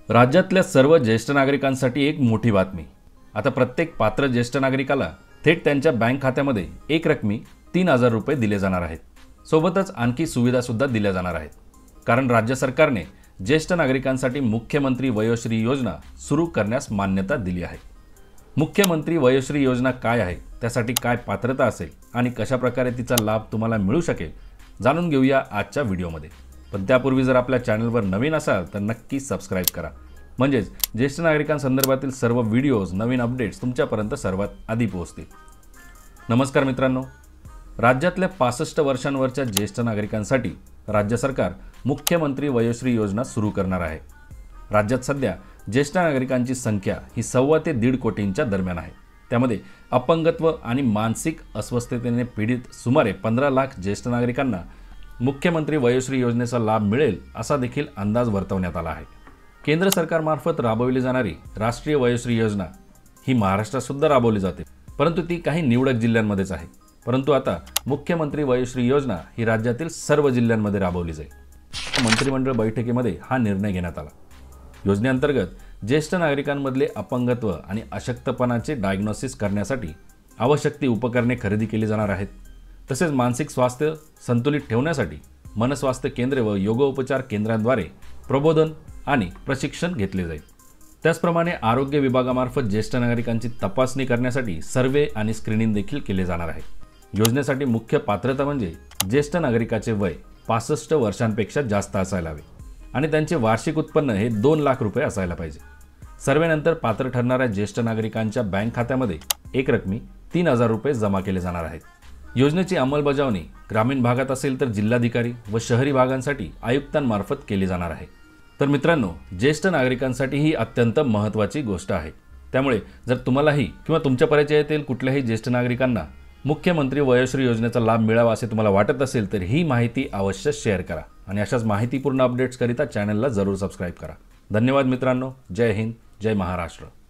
राज्यातल्या सर्व ज्येष्ठ नागरिकांसाठी एक मोठी बातमी। आता प्रत्येक पात्र ज्येष्ठ नागरिकाला थेट त्यांच्या बँक खात्यामध्ये एक रकमी 3000 रुपये दिले जाणार आहेत। सोबतच आणखी सुविधा सुद्धा दिल्या जाणार आहेत। कारण राज्य सरकारने ज्येष्ठ नागरिकांसाठी मुख्यमंत्री वयोश्री योजना सुरू करण्यास मान्यता दिली आहे। मुख्यमंत्री वयोश्री योजना काय आहे, त्यासाठी काय पात्रता असेल आणि कशा प्रकारे तिचा लाभ तुम्हाला मिळू शकेल जाणून घेऊया आजच्या व्हिडिओमध्ये। पण त्यापूर्वी जर आपल्या चॅनलवर नवीन असाल तर नक्की सबस्क्राइब करा, म्हणजेच ज्येष्ठ नागरिकांसंदर्भातील सर्व व्हिडिओज, नवीन अपडेट्स तुमच्यापर्यंत सर्वात आधी पोहोचतील। नमस्कार मित्रांनो, राज्यातल्या 65 वर्षांवरच्या ज्येष्ठ नागरिकांसाठी राज्य सरकार मुख्यमंत्री वयोश्री योजना सुरू करणार आहे। राज्यात सध्या ज्येष्ठ नागरिकांची संख्या ही 1.25 ते 1.5 कोटींच्या दरम्यान आहे। त्यामध्ये अपंगत्व आणि मानसिक अस्वस्थतेने पीडित सुमारे 15 लाख ज्येष्ठ नागरिकांना मुख्यमंत्री वयोश्री योजनेचा लाभ मिळेल असा देखील अंदाज वर्तवण्यात आला आहे। केंद्र सरकारमार्फत राबवली जाणारी राष्ट्रीय वयोश्री योजना ही महाराष्ट्रात सुद्धा राबवली जाते, परंतु ती काही निवडक जिल्ह्यांमध्येच आहे। परंतु आता मुख्यमंत्री वयोश्री योजना ही राज्यातील सर्व जिल्ह्यांमध्ये राबवली जाईल। मंत्रिमंडळ बैठकीमध्ये हा निर्णय घेण्यात आला। योजनेअंतर्गत ज्येष्ठ नागरिकांमधले अपंगत्व आणि अशक्तपणाचे डायग्नोसिस करण्यासाठी आवश्यक ती उपकरणे खरेदी केली जाणार आहेत। तसेच मानसिक स्वास्थ्य संतुलित ठेवण्यासाठी मनस्वास्थ्य केंद्रे व योगोपचार केंद्रांद्वारे प्रबोधन आणि प्रशिक्षण घेतले जाईल। त्याचप्रमाणे आरोग्य विभागामार्फत ज्येष्ठ नागरिकांची तपासणी करण्यासाठी सर्वे आणि स्क्रीनिंग देखील केले जाणार आहे। योजनेसाठी मुख्य पात्रता म्हणजे ज्येष्ठ नागरिकाचे वय 65 वर्षांपेक्षा जास्त असायला हवे आणि त्यांचे वार्षिक उत्पन्न हे 2 लाख रुपये असायला पाहिजे। सर्वेनंतर पात्र ठरणाऱ्या ज्येष्ठ नागरिकांच्या बँक खात्यामध्ये एक रकमी 3000 रुपये जमा केले जाणार आहेत। योजनेची अंमलबजावणी ग्रामीण भागात असेल तर जिल्हाधिकारी व शहरी भागांसाठी आयुक्तांमार्फत केली जाणार आहे। तर मित्रांनो, ज्येष्ठ नागरिकांसाठी ही अत्यंत महत्त्वाची गोष्ट आहे। त्यामुळे जर तुम्हालाही किंवा तुमच्या परिचयातील कुठल्याही ज्येष्ठ नागरिकांना मुख्यमंत्री वयोश्री योजनेचा लाभ मिळावा असे तुम्हाला वाटत असेल तर ही माहिती अवश्य शेअर करा आणि अशाच माहितीपूर्ण अपडेट्स करिता चॅनलला जरूर सबस्क्राइब करा। धन्यवाद मित्रांनो। जय हिंद, जय महाराष्ट्र।